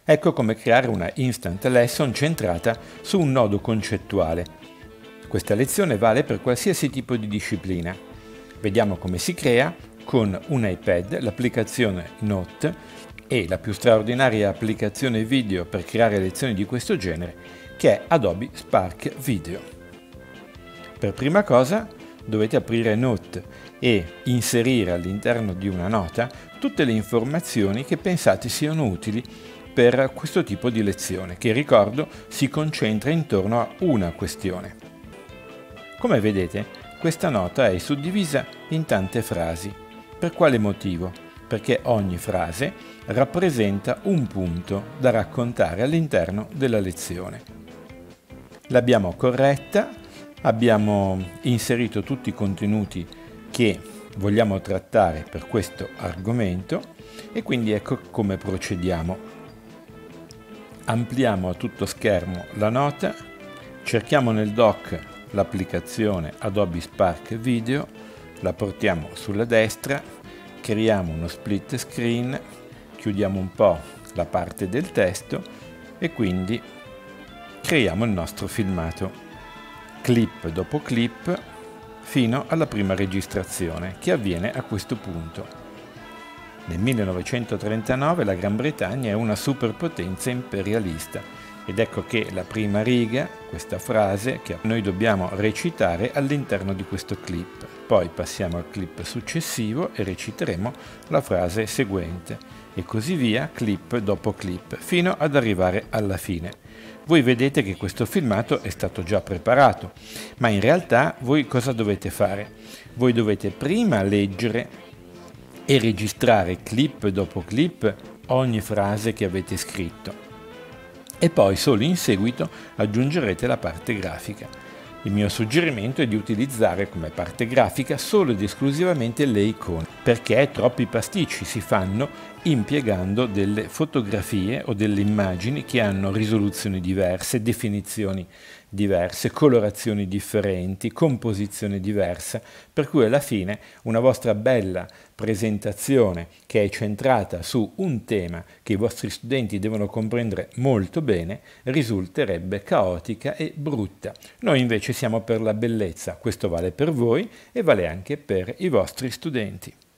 Ecco come creare una instant lesson centrata su un nodo concettuale. Questa lezione vale per qualsiasi tipo di disciplina. Vediamo come si crea con un iPad, l'applicazione Note e la più straordinaria applicazione video per creare lezioni di questo genere, che è Adobe Spark Video. Per prima cosa dovete aprire Note e inserire all'interno di una nota tutte le informazioni che pensate siano utili per questo tipo di lezione, che ricordo si concentra intorno a una questione. Come vedete, questa nota è suddivisa in tante frasi. Per quale motivo? Perché ogni frase rappresenta un punto da raccontare all'interno della lezione. L'abbiamo corretta, abbiamo inserito tutti i contenuti che vogliamo trattare per questo argomento e quindi ecco come procediamo. Ampliamo a tutto schermo la nota, cerchiamo nel dock l'applicazione Adobe Spark Video, la portiamo sulla destra, creiamo uno split screen, chiudiamo un po' la parte del testo e quindi creiamo il nostro filmato, clip dopo clip, fino alla prima registrazione che avviene a questo punto. Nel 1939 la Gran Bretagna è una superpotenza imperialista ed ecco che la prima riga, questa frase che noi dobbiamo recitare all'interno di questo clip. Poi passiamo al clip successivo e reciteremo la frase seguente e così via, clip dopo clip, fino ad arrivare alla fine. Voi vedete che questo filmato è stato già preparato, ma in realtà voi cosa dovete fare? Voi dovete prima leggere e registrare clip dopo clip ogni frase che avete scritto e poi solo in seguito aggiungerete la parte grafica. Il mio suggerimento è di utilizzare come parte grafica solo ed esclusivamente le icone, perché troppi pasticci si fanno impiegando delle fotografie o delle immagini che hanno risoluzioni diverse, definizioni diverse, colorazioni differenti, composizione diversa, per cui alla fine una vostra bella presentazione che è centrata su un tema che i vostri studenti devono comprendere molto bene risulterebbe caotica e brutta. Noi invece siamo per la bellezza, questo vale per voi e vale anche per i vostri studenti.